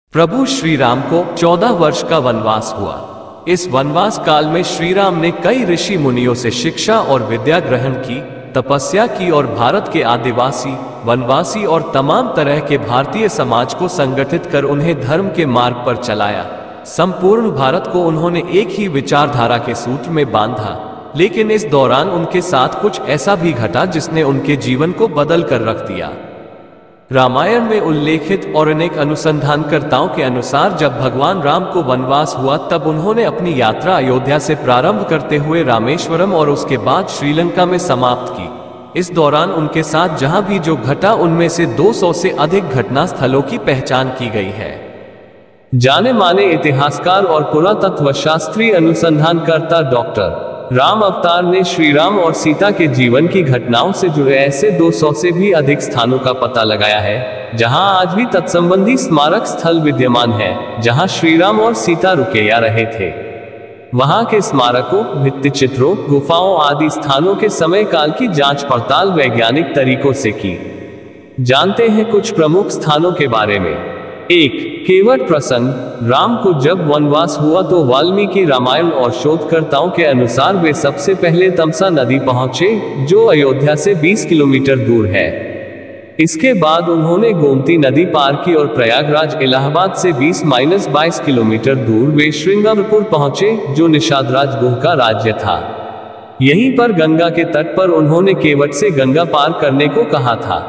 प्रभु श्री राम को 14 वर्ष का वनवास हुआ। इस वनवास काल में श्री राम ने कई ऋषि मुनियों से शिक्षा और विद्या ग्रहण की, तपस्या की और भारत के आदिवासी, वनवासी और तमाम तरह के भारतीय समाज को संगठित कर उन्हें धर्म के मार्ग पर चलाया। संपूर्ण भारत को उन्होंने एक ही विचारधारा के सूत्र में बांधा, लेकिन इस दौरान उनके साथ कुछ ऐसा भी घटा जिसने उनके जीवन को बदल कर रख दिया। रामायण में उल्लेखित और अनेक अनुसंधानकर्ताओं के अनुसार जब भगवान राम को वनवास हुआ तब उन्होंने अपनी यात्रा अयोध्या से प्रारंभ करते हुए रामेश्वरम और उसके बाद श्रीलंका में समाप्त की। इस दौरान उनके साथ जहां भी जो घटा उनमें से 200 से अधिक घटना स्थलों की पहचान की गई है। जाने माने इतिहासकार और पुरातत्व शास्त्रीय अनुसंधानकर्ता डॉक्टर राम अवतार ने श्री राम और सीता के जीवन की घटनाओं से जुड़े ऐसे 200 से भी अधिक स्थानों का पता लगाया है जहां आज भी तत्संबंधी स्मारक स्थल विद्यमान है, जहां श्री राम और सीता रुके या रहे थे। वहां के स्मारकों, भित्ति चित्रों, गुफाओं आदि स्थानों के समय काल की जांच पड़ताल वैज्ञानिक तरीकों से की। जानते हैं कुछ प्रमुख स्थानों के बारे में। 1. केवट प्रसंग। राम को जब वनवास हुआ तो वाल्मीकि रामायण और शोधकर्ताओं के अनुसार वे सबसे पहले तमसा नदी पहुंचे, जो अयोध्या से 20 किलोमीटर दूर है। इसके बाद उन्होंने गोमती नदी पार की और प्रयागराज इलाहाबाद से 20-22 किलोमीटर दूर वे श्रृंगारपुर पहुंचे, जो निषादराज गुह का राज्य था। यहीं पर गंगा के तट पर उन्होंने केवट से गंगा पार करने को कहा था।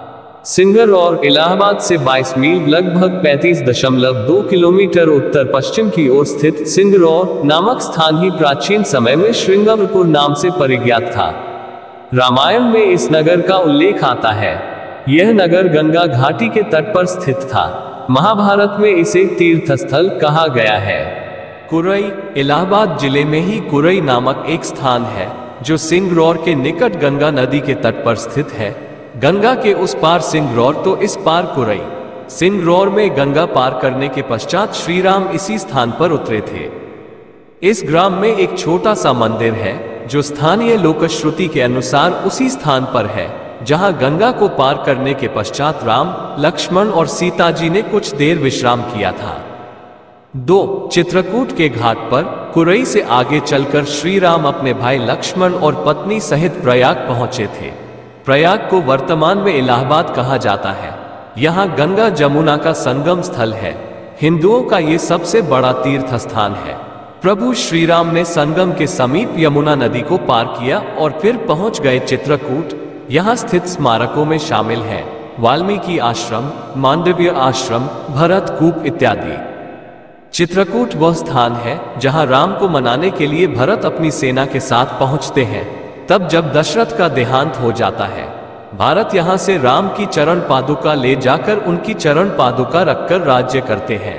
सिंगरौर इलाहाबाद से 22 मील लगभग 35.2 किलोमीटर उत्तर पश्चिम की ओर स्थित सिंगरौर नामक स्थान ही प्राचीन समय में श्रृंगारपुर नाम से परिज्ञात था। रामायण में इस नगर का उल्लेख आता है। यह नगर गंगा घाटी के तट पर स्थित था। महाभारत में इसे तीर्थस्थल कहा गया है। कुरई इलाहाबाद जिले में ही कुरई नामक एक स्थान है जो सिंगरौर के निकट गंगा नदी के तट पर स्थित है। गंगा के उस पार सिंगरौर तो इस पार कुरई। सिंगरौर में गंगा पार करने के पश्चात श्री राम इसी स्थान पर उतरे थे। इस ग्राम में एक छोटा सा मंदिर है जो स्थानीय लोकश्रुति के अनुसार उसी स्थान पर है जहां गंगा को पार करने के पश्चात राम, लक्ष्मण और सीता जी ने कुछ देर विश्राम किया था। 2. चित्रकूट के घाट पर कुरई से आगे चलकर श्री राम अपने भाई लक्ष्मण और पत्नी सहित प्रयाग पहुंचे थे। प्रयाग को वर्तमान में इलाहाबाद कहा जाता है। यहाँ गंगा जमुना का संगम स्थल है। हिंदुओं का ये सबसे बड़ा तीर्थ स्थान है। प्रभु श्री राम ने संगम के समीप यमुना नदी को पार किया और फिर पहुंच गए चित्रकूट। यहाँ स्थित स्मारकों में शामिल हैं वाल्मीकि आश्रम, मांडव्य आश्रम, भरत कूप इत्यादि। चित्रकूट वह स्थान है जहाँ राम को मनाने के लिए भरत अपनी सेना के साथ पहुंचते हैं, तब जब दशरथ का देहांत हो जाता है। भारत यहां से राम की चरण पादुका ले जाकर उनकी चरण पादुका रखकर राज्य करते हैं।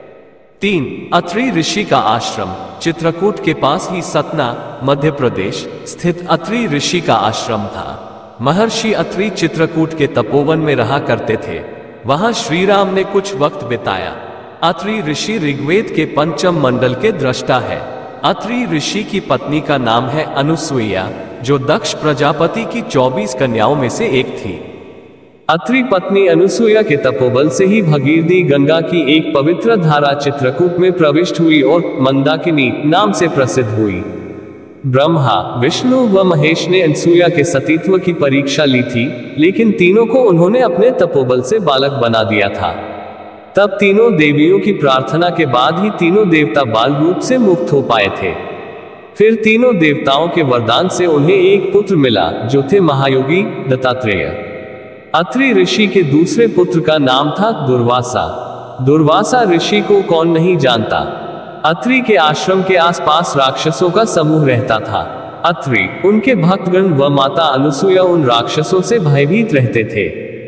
3. अत्रि ऋषि का आश्रम। चित्रकूट के पास ही सतना, मध्य प्रदेश स्थित अत्रि ऋषि का आश्रम था। महर्षि अत्रि चित्रकूट के तपोवन में रहा करते थे। वहां श्री राम ने कुछ वक्त बिताया। अत्रि ऋषि ऋग्वेद के पंचम मंडल के दृष्टा है। अत्रि ऋषि की पत्नी का नाम है अनुसुईया, जो दक्ष प्रजापति की 24 कन्याओं में से एक थी। अत्रि पत्नी अनुसुईया के तपोबल से ही भगीरथी गंगा की एक पवित्र धारा चित्रकूट में प्रविष्ट हुई और मंदाकिनी नाम से प्रसिद्ध हुई। ब्रह्मा, विष्णु व महेश ने अनुसुईया के सतीत्व की परीक्षा ली थी, लेकिन तीनों को उन्होंने अपने तपोबल से बालक बना दिया था। तब तीनों देवियों की प्रार्थना के बाद ही तीनों देवता बाल रूप से मुक्त हो पाए थे। फिर तीनों देवताओं के वरदान से उन्हें एक पुत्र मिला जो थे महायोगी दत्तात्रेय। अत्रि ऋषि के दूसरे पुत्र का नाम था दुर्वासा। दुर्वासा ऋषि को कौन नहीं जानता। अत्रि के आश्रम के आसपास राक्षसों का समूह रहता था। अत्रि, उनके भक्तगण व माता अनुसुईया उन राक्षसों से भयभीत रहते थे।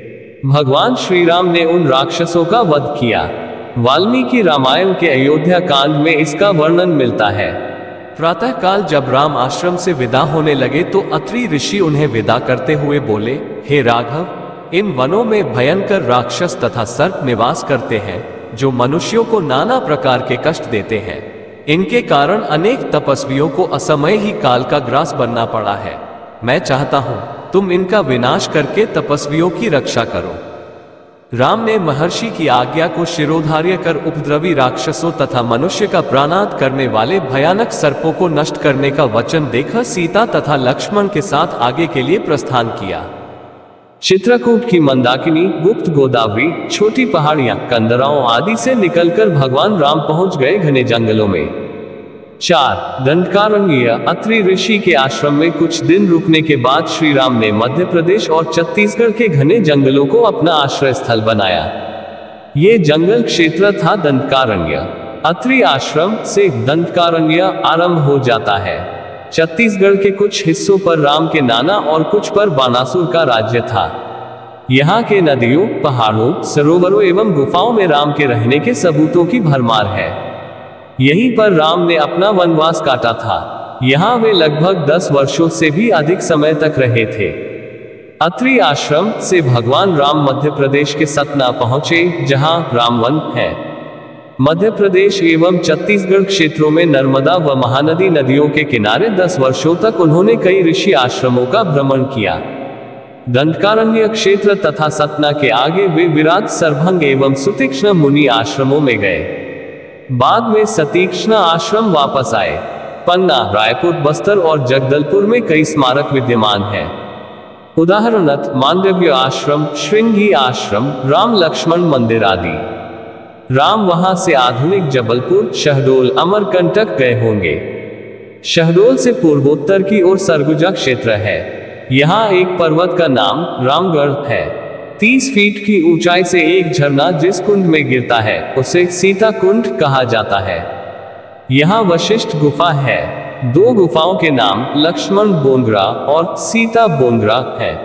भगवान श्री राम ने उन राक्षसों का वध किया। वाल्मीकि रामायण के अयोध्या कांड में इसका वर्णन मिलता है। प्रातःकाल जब राम आश्रम से विदा होने लगे तो अत्रि ऋषि उन्हें विदा करते हुए बोले, हे राघव, इन वनों में भयंकर राक्षस तथा सर्प निवास करते हैं जो मनुष्यों को नाना प्रकार के कष्ट देते हैं। इनके कारण अनेक तपस्वियों को असमय ही काल का ग्रास बनना पड़ा है। मैं चाहता हूं तुम इनका विनाश करके तपस्वियों की रक्षा करो। राम ने महर्षि की आज्ञा को शिरोधार्य कर उपद्रवी राक्षसों तथा मनुष्य का प्राणांत करने वाले भयानक सर्पों को नष्ट करने का वचन देकर सीता तथा लक्ष्मण के साथ आगे के लिए प्रस्थान किया। चित्रकूट की मंदाकिनी, गुप्त गोदावरी, छोटी पहाड़ियां, कंदराओं आदि से निकलकर भगवान राम पहुंच गए घने जंगलों में। 4. दंडकारण्य। अत्रि ऋषि के आश्रम में कुछ दिन रुकने के बाद श्री राम ने मध्य प्रदेश और छत्तीसगढ़ के घने जंगलों को अपना आश्रय स्थल बनाया। ये जंगल क्षेत्र था दंडकारण्य। अत्रि आश्रम से दंडकारण्य आरंभ हो जाता है। छत्तीसगढ़ के कुछ हिस्सों पर राम के नाना और कुछ पर बानासुर का राज्य था। यहाँ के नदियों, पहाड़ों, सरोवरों एवं गुफाओं में राम के रहने के सबूतों की भरमार है। यहीं पर राम ने अपना वनवास काटा था। यहाँ वे लगभग 10 वर्षों से भी अधिक समय तक रहे थे। अत्रि आश्रम से भगवान राम मध्य प्रदेश के सतना पहुंचे, जहां रामवन है। मध्य प्रदेश एवं छत्तीसगढ़ क्षेत्रों में नर्मदा व महानदी नदियों के किनारे 10 वर्षों तक उन्होंने कई ऋषि आश्रमों का भ्रमण किया। दंडकारण्य क्षेत्र तथा सतना के आगे वे विराट, सरभंग एवं सुतीक्ष्ण मुनि आश्रमों में गए। बाद में सतीक्ष्ण आश्रम वापस आए। पन्ना, रायपुर, बस्तर और जगदलपुर में कई स्मारक विद्यमान हैं। उदाहरणत मांडव्य आश्रम, श्रृंगी आश्रम, राम लक्ष्मण मंदिर आदि। राम वहां से आधुनिक जबलपुर, शहडोल, अमरकंटक गए होंगे। शहडोल से पूर्वोत्तर की ओर सरगुजा क्षेत्र है। यहाँ एक पर्वत का नाम रामगढ़ है। 30 फीट की ऊंचाई से एक झरना जिस कुंड में गिरता है उसे सीता कुंड कहा जाता है। यहाँ वशिष्ठ गुफा है। 2 गुफाओं के नाम लक्ष्मण बोंगरा और सीता बोंगरा है।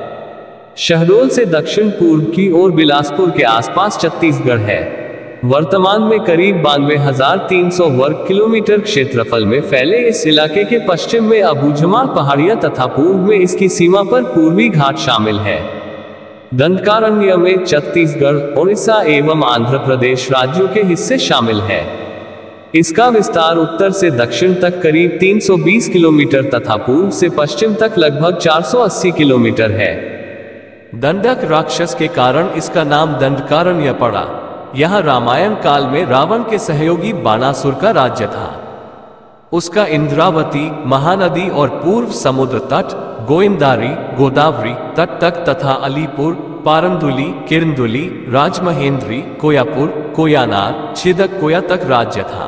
शहडोल से दक्षिण पूर्व की ओर बिलासपुर के आसपास छत्तीसगढ़ है। वर्तमान में करीब 92,300 वर्ग किलोमीटर क्षेत्रफल में फैले इस इलाके के पश्चिम में अबूझमाड़ पहाड़ियां तथा पूर्व में इसकी सीमा पर पूर्वी घाट शामिल है। दंडकारण्य में छत्तीसगढ़, उड़ीसा एवं आंध्र प्रदेश राज्यों के हिस्से शामिल हैं। इसका विस्तार उत्तर से दक्षिण तक करीब 320 किलोमीटर तथा पूर्व से पश्चिम तक लगभग 480 किलोमीटर है। दंडक राक्षस के कारण इसका नाम दंडकारण्य पड़ा। यह रामायण काल में रावण के सहयोगी बानासुर का राज्य था। उसका इंद्रावती, महानदी और पूर्व समुद्र तट, गोविंदारी, गोदावरी तट तक तथा अलीपुर, पारंदुली, किरंदुली, राजमहेंद्री, कोयापुर, कोयानार, छिदक कोया तक राज्य था।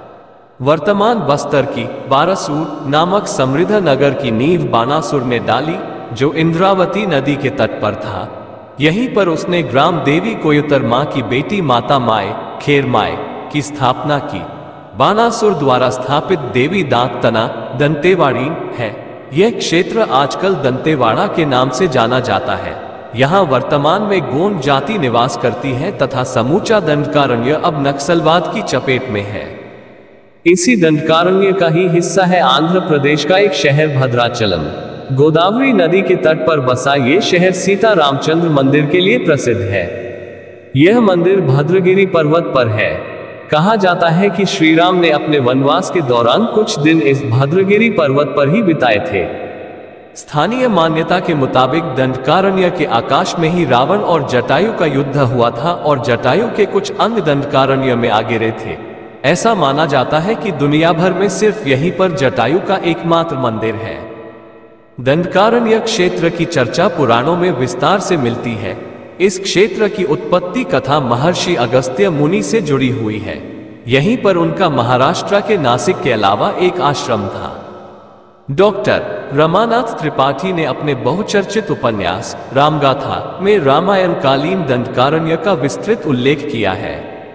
वर्तमान बस्तर की बारासूर नामक समृद्ध नगर की नींव बानासुर ने डाली, जो इंद्रावती नदी के तट पर था। यहीं पर उसने ग्राम देवी कोयुतर मां की बेटी माता माए, खेर माए की स्थापना की। बानासुर द्वारा स्थापित देवी दांत तना दंतेवाड़ी है। यह क्षेत्र आजकल दंतेवाड़ा के नाम से जाना जाता है। यहाँ वर्तमान में गोंड जाति निवास करती है तथा समूचा दंडकारण्य अब नक्सलवाद की चपेट में है। इसी दंडकारण्य का ही हिस्सा है आंध्र प्रदेश का एक शहर भद्राचलम। गोदावरी नदी के तट पर बसा ये शहर सीता रामचंद्र मंदिर के लिए प्रसिद्ध है। यह मंदिर भद्रगिरी पर्वत पर है। कहा जाता है कि श्री राम ने अपने वनवास के दौरान कुछ दिन इस भद्रगिरी पर्वत पर ही बिताए थे। स्थानीय मान्यता के मुताबिक दंडकारण्य के आकाश में ही रावण और जटायु का युद्ध हुआ था और जटायु के कुछ अंग दंडकारण्य में आ गिरे थे। ऐसा माना जाता है कि दुनिया भर में सिर्फ यहीं पर जटायु का एकमात्र मंदिर है। दंडकारण्य क्षेत्र की चर्चा पुराणों में विस्तार से मिलती है। इस क्षेत्र की उत्पत्ति कथा महर्षि अगस्त्य मुनि से जुड़ी हुई है। यहीं पर उनका महाराष्ट्र के नासिक के अलावा एक आश्रम था। डॉक्टर रमानाथ त्रिपाठी ने अपने बहुचर्चित उपन्यास रामगाथा में रामायण कालीन दंडकारण्य का विस्तृत उल्लेख किया है।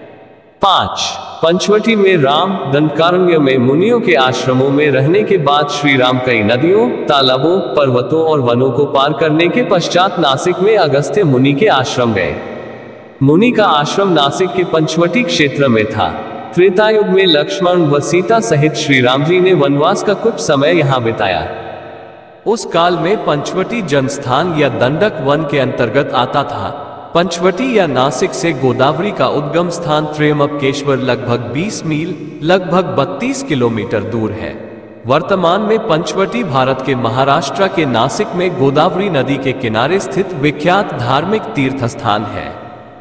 5. पंचवटी में राम। दंडकारण्य में मुनियों के आश्रमों में रहने के बाद श्री राम कई नदियों, तालाबों, पर्वतों और वनों को पार करने के पश्चात नासिक में अगस्त्य मुनि के आश्रम गए। मुनि का आश्रम नासिक के पंचवटी क्षेत्र में था। त्रेतायुग में लक्ष्मण व सीता सहित श्री राम जी ने वनवास का कुछ समय यहाँ बिताया। उस काल में पंचवटी जनस्थान या दंडक वन के अंतर्गत आता था। पंचवटी या नासिक से गोदावरी का उद्गम स्थान त्र्यंबकेश्वर लगभग 20 मील, लगभग 32 किलोमीटर दूर है। वर्तमान में पंचवटी भारत के महाराष्ट्र के नासिक में गोदावरी नदी के किनारे स्थित विख्यात धार्मिक तीर्थ स्थान है।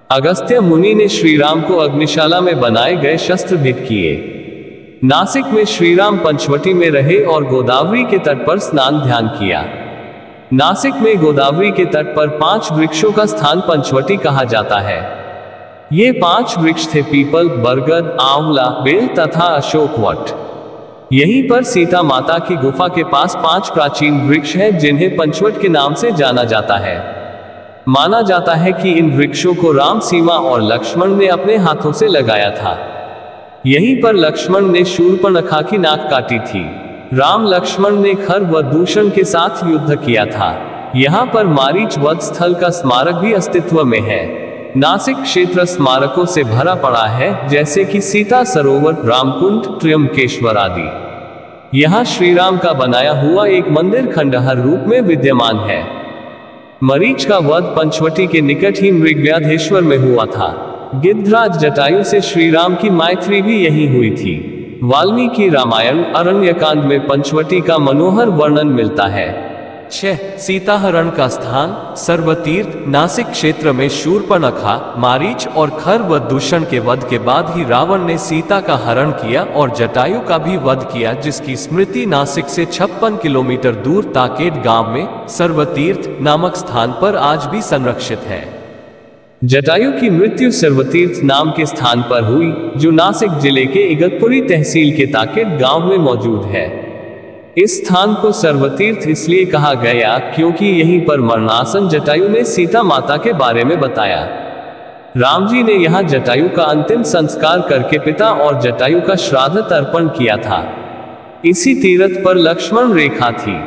अगस्त्य मुनि ने श्रीराम को अग्निशाला में बनाए गए शस्त्र भेंट किए। नासिक में श्रीराम पंचवटी में रहे और गोदावरी के तट पर स्नान ध्यान किया। नासिक में गोदावरी के तट पर 5 वृक्षों का स्थान पंचवटी कहा जाता है। ये 5 वृक्ष थे पीपल, बरगद, आंवला, बेल तथा अशोक वट। यहीं पर सीता माता की गुफा के पास 5 प्राचीन वृक्ष हैं जिन्हें पंचवट के नाम से जाना जाता है। माना जाता है कि इन वृक्षों को राम, सीमा और लक्ष्मण ने अपने हाथों से लगाया था। यहीं पर लक्ष्मण ने शूर्पणखा की नाक काटी थी। राम लक्ष्मण ने खर व दूषण के साथ युद्ध किया था। यहाँ पर मारीच वध स्थल का स्मारक भी अस्तित्व में है। नासिक क्षेत्र स्मारकों से भरा पड़ा है, जैसे कि सीता सरोवर, रामकुंड, त्र्यंबकेश्वर आदि। यहाँ श्रीराम का बनाया हुआ एक मंदिर खंडहर रूप में विद्यमान है। मरीच का वध पंचवटी के निकट ही मृगव्याधेश्वर में हुआ था। गिद्धराज जटायु से श्रीराम की मैत्री भी यही हुई थी। वाल्मीकि रामायण अरण्यकांड में पंचवटी का मनोहर वर्णन मिलता है। 6. सीताहरण का स्थान सर्वतीर्थ। नासिक क्षेत्र में शूर्पणखा, मारीच और खर व दूषण के वध के बाद ही रावण ने सीता का हरण किया और जटायु का भी वध किया, जिसकी स्मृति नासिक से 56 किलोमीटर दूर ताकेट गांव में सर्वतीर्थ नामक स्थान पर आज भी संरक्षित है। जटायु की मृत्यु सर्वतीर्थ नाम के स्थान पर हुई, जो नासिक जिले के इगतपुरी तहसील के ताकेट गांव में मौजूद है। इस स्थान को सर्वतीर्थ इसलिए कहा गया क्योंकि यहीं पर मरणासन जटायु ने सीता माता के बारे में बताया। राम जी ने यहाँ जटायु का अंतिम संस्कार करके पिता और जटायु का श्राद्ध तर्पण किया था। इसी तीर्थ पर लक्ष्मण रेखा थी।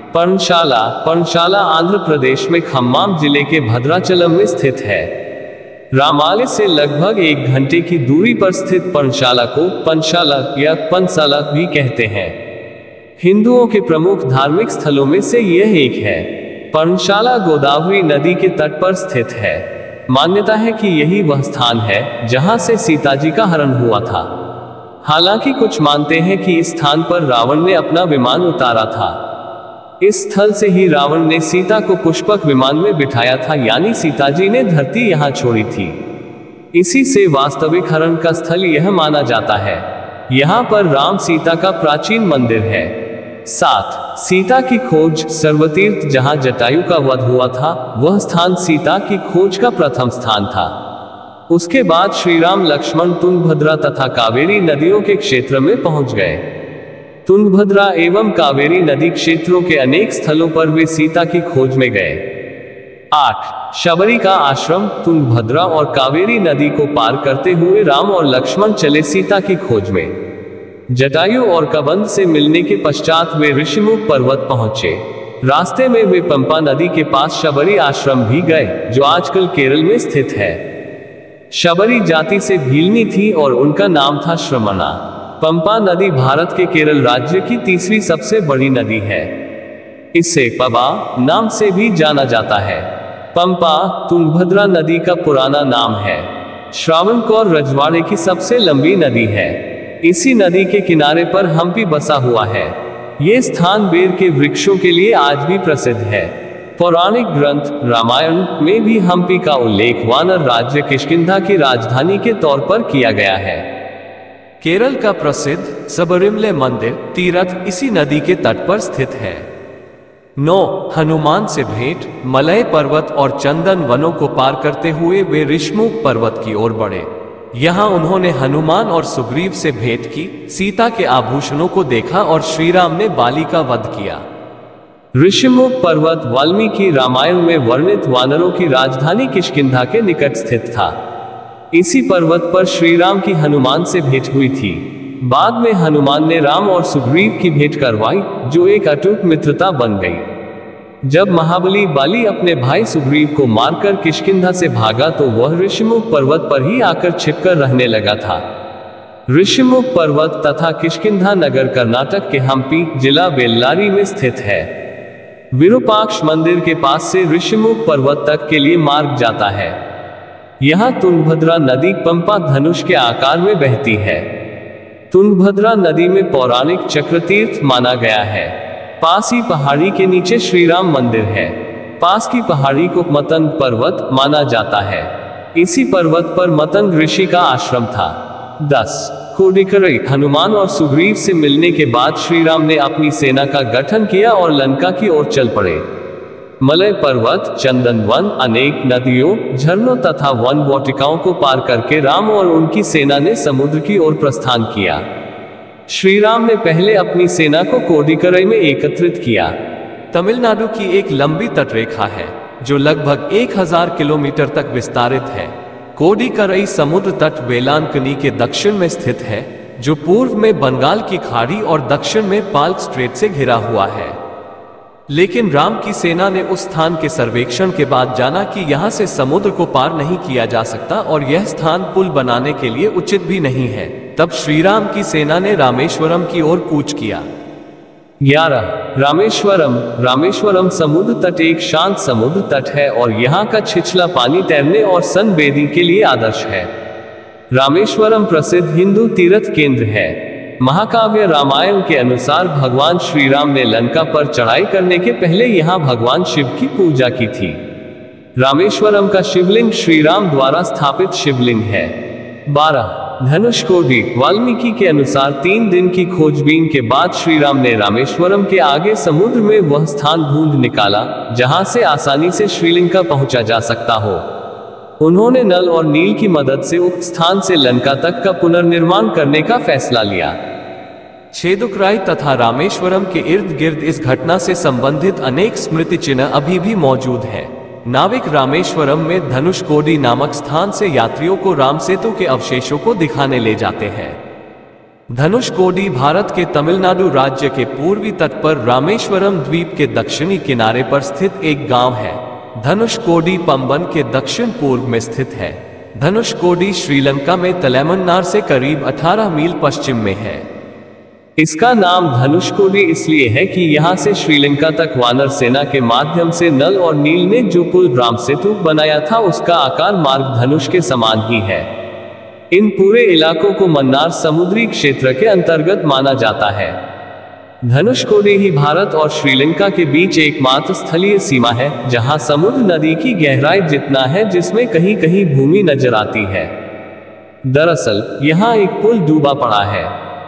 पर्णशाला आंध्र प्रदेश में खम्माम जिले के भद्राचलम में स्थित है। रामालय से लगभग 1 घंटे की दूरी पर स्थित पर्णशाला को पंचाला या पंसाला भी कहते हैं। हिंदुओं के प्रमुख धार्मिक स्थलों में से यह एक है। पर्णशाला गोदावरी नदी के तट पर स्थित है। मान्यता है कि यही वह स्थान है जहां से सीताजी का हरण हुआ था। हालांकि कुछ मानते हैं कि इस स्थान पर रावण ने अपना विमान उतारा था। इस स्थल से ही रावण ने सीता को पुष्पक विमान में बिठाया था, यानी सीताजी ने धरती यहाँ छोड़ी थी। इसी से वास्तविक हरण का स्थल यह माना जाता है। यहाँ पर राम सीता का प्राचीन मंदिर है। 7. सीता की खोज सर्वतीर्थ। जहाँ जटायु का वध हुआ था, वह स्थान सीता की खोज का प्रथम स्थान था। उसके बाद श्रीराम लक्ष्मण तुंगभद्रा तथा कावेरी नदियों के क्षेत्र में पहुंच गए। तुंगभद्रा एवं कावेरी नदी क्षेत्रों के अनेक स्थलों पर वे सीता की खोज में गए। 8. शबरी का आश्रम। तुंगभद्रा और कावेरी नदी को पार करते हुए राम और लक्ष्मण चले सीता की खोज में। जटायु और कबंध से मिलने के पश्चात वे ऋषिमुख पर्वत पहुंचे। रास्ते में वे पंपा नदी के पास शबरी आश्रम भी गए, जो आजकल केरल में स्थित है। शबरी जाति से भीलनी थी और उनका नाम था श्रमणा। पंपा नदी भारत के केरल राज्य की तीसरी सबसे बड़ी नदी है। इसे पबा नाम से भी जाना जाता है। पंपा तुंगभद्रा नदी का पुराना नाम है। श्रावणकोर रजवाड़े की सबसे लंबी नदी है। इसी नदी के किनारे पर हम्पी बसा हुआ है। ये स्थान बेर के वृक्षों के लिए आज भी प्रसिद्ध है। पौराणिक ग्रंथ रामायण में भी हम्पी का उल्लेख वानर राज्य किष्किंधा की राजधानी के तौर पर किया गया है। केरल का प्रसिद्ध सबरिमले मंदिर तीर्थ इसी नदी के तट पर स्थित है। 9. हनुमान से भेंट। मलय पर्वत और चंदन वनों को पार करते हुए वे ऋषमुख पर्वत की ओर बढ़े। यहाँ उन्होंने हनुमान और सुग्रीव से भेंट की, सीता के आभूषणों को देखा और श्रीराम ने बाली का वध किया। ऋषिमुख पर्वत वाल्मीकि रामायण में वर्णित वानरों की राजधानी किष्किंधा के निकट स्थित था। इसी पर्वत पर श्रीराम की हनुमान से भेंट हुई थी। बाद में हनुमान ने राम और सुग्रीव की भेंट करवाई, जो एक अटूट मित्रता बन गई। जब महाबली बाली अपने भाई सुग्रीव को मारकर किष्किंधा से भागा तो वह ऋषिमुख पर्वत पर ही आकर छिपकर रहने लगा था। ऋषिमुख पर्वत तथा किष्किंधा नगर कर्नाटक के हम्पी जिला बेल्लारी में स्थित है। विरूपाक्ष मंदिर के पास से ऋषिमुख पर्वत तक के लिए मार्ग जाता है। यहाँ तुंगभद्रा नदी पंपा धनुष के आकार में बहती है। तुंगभद्रा नदी में पौराणिक चक्रतीर्थ माना गया है। पास ही पहाड़ी के नीचे श्रीराम मंदिर है। पास की पहाड़ी को मतंग पर्वत माना जाता है। इसी पर्वत पर मतंग ऋषि का आश्रम था। 10 कोडिकरई। हनुमान और सुग्रीव से मिलने के बाद श्री राम ने अपनी सेना का गठन किया और लंका की ओर चल पड़े। मलय पर्वत, चंदन वन, अनेक नदियों, झरनों तथा वन वाटिकाओं को पार करके राम और उनकी सेना ने समुद्र की ओर प्रस्थान किया। श्री राम ने पहले अपनी सेना को कोडिकरई में एकत्रित किया। तमिलनाडु की एक लंबी तटरेखा है जो लगभग 1000 किलोमीटर तक विस्तारित है। कोडिकरई समुद्र तट वेलांकनी के दक्षिण में स्थित है, जो पूर्व में बंगाल की खाड़ी और दक्षिण में पाल्क स्ट्रेट से घिरा हुआ है। लेकिन राम की सेना ने उस स्थान के सर्वेक्षण के बाद जाना कि यहाँ से समुद्र को पार नहीं किया जा सकता और यह स्थान पुल बनाने के लिए उचित भी नहीं है। तब श्रीराम की सेना ने रामेश्वरम की ओर कूच किया। 11 रामेश्वरम। रामेश्वरम समुद्र तट एक शांत समुद्र तट है और यहाँ का छिछला पानी तैरने और सनबेदिंग के लिए आदर्श है। रामेश्वरम प्रसिद्ध हिंदू तीर्थ केंद्र है। महाकाव्य रामायण के अनुसार भगवान श्री राम ने लंका पर चढ़ाई करने के पहले यहाँ भगवान शिव की पूजा की थी। रामेश्वरम का शिवलिंग श्री राम द्वारा स्थापित शिवलिंग है। 12 धनुषकोडी। वाल्मीकि के अनुसार 3 दिन की खोजबीन के बाद श्री राम ने रामेश्वरम के आगे समुद्र में वह स्थान ढूंढ निकाला जहां से आसानी से श्रीलंका पहुंचा जा सकता हो। उन्होंने नल और नील की मदद से उक्त स्थान से लंका तक का पुनर्निर्माण करने का फैसला लिया। छेदुकराई तथा रामेश्वरम के इर्द गिर्द इस घटना से संबंधित अनेक स्मृति चिन्ह अभी भी मौजूद हैं। नाविक रामेश्वरम में धनुषकोडी नामक स्थान से यात्रियों को राम सेतु के अवशेषों को दिखाने ले जाते हैं। धनुषकोडी भारत के तमिलनाडु राज्य के पूर्वी तट पर रामेश्वरम द्वीप के दक्षिणी किनारे पर स्थित एक गांव है। धनुषकोडी पंबन के दक्षिण पूर्व में स्थित है। धनुषकोडी श्रीलंका में तलैमन्नार से करीब 18 मील पश्चिम में है। इसका नाम धनुषकोडी इसलिए है कि यहाँ से श्रीलंका तक वानर सेना के माध्यम से नल और नील ने जो पुल राम सेतु बनाया था उसका आकार मार्ग धनुष के समान ही है। इन पूरे इलाकों को मन्नार समुद्री क्षेत्र के अंतर्गत माना जाता है। धनुषकोडी ही भारत और श्रीलंका के बीच एकमात्र स्थलीय सीमा है जहां समुद्र नदी की गहराई जितना है जिसमें कहीं कहीं भूमि नजर आती है। दरअसल यहाँ एक पुल डूबा पड़ा है।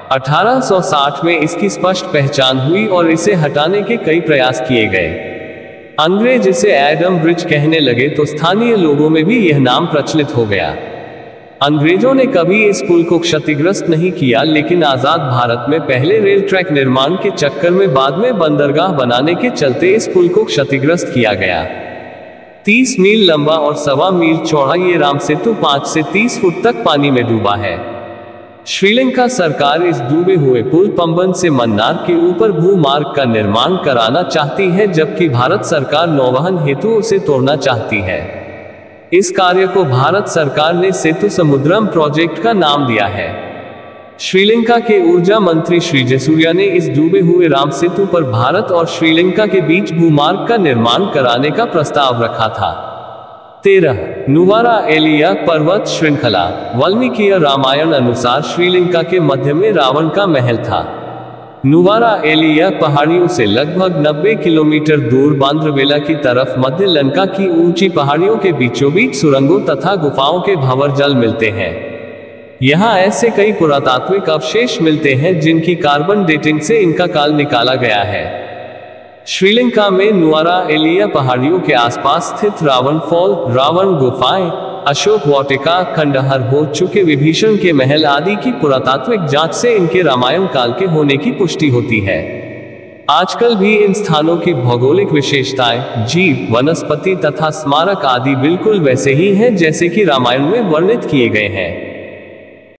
1860 में इसकी स्पष्ट पहचान हुई और इसे हटाने के कई प्रयास किए गए। अंग्रेज इसे एडम ब्रिज कहने लगे तो स्थानीय लोगों में भी यह नाम प्रचलित हो गया। अंग्रेजों ने कभी इस पुल को क्षतिग्रस्त नहीं किया, लेकिन आजाद भारत में पहले रेल ट्रैक निर्माण के चक्कर में बाद में बंदरगाह बनाने के चलते इस पुल को क्षतिग्रस्त किया गया। 30 मील लंबा और 1.25 मील चौड़ा ये राम सेतु 5 से 30 फुट तक पानी में डूबा है। श्रीलंका सरकार इस डूबे हुए पुल पंबन से मन्नार के ऊपर भूमार्ग का निर्माण कराना चाहती है, जबकि भारत सरकार नौवहन हेतु उसे तोड़ना चाहती है। इस कार्य को भारत सरकार ने सेतु समुद्रम प्रोजेक्ट का नाम दिया है। श्रीलंका के ऊर्जा मंत्री श्री जयसूर्या ने इस डूबे हुए राम सेतु पर भारत और श्रीलंका के बीच भूमार्ग का निर्माण कराने का प्रस्ताव रखा था। 13 नुवारा एलिया पर्वत श्रृंखला। वाल्मीकि रामायण अनुसार श्रीलंका के मध्य में रावण का महल था। नुवारा एलिया पहाड़ियों से लगभग 90 किलोमीटर दूर बांद्रवेला की तरफ मध्य लंका की ऊंची पहाड़ियों के बीचों बीच सुरंगों तथा गुफाओं के भंवर जल मिलते हैं। यहाँ ऐसे कई पुरातात्विक अवशेष मिलते हैं जिनकी कार्बन डेटिंग से इनका काल निकाला गया है। श्रीलंका में नुआरा एलिया पहाड़ियों के आसपास स्थित रावण फॉल, रावण गुफाएं, अशोक वाटिका, खंडहर हो चुके विभीषण के महल आदि की पुरातात्विक जांच से इनके रामायण काल के होने की पुष्टि होती है। आजकल भी इन स्थानों की भौगोलिक विशेषताएं, जीव, वनस्पति तथा स्मारक आदि बिल्कुल वैसे ही हैं जैसे कि रामायण में वर्णित किए गए हैं।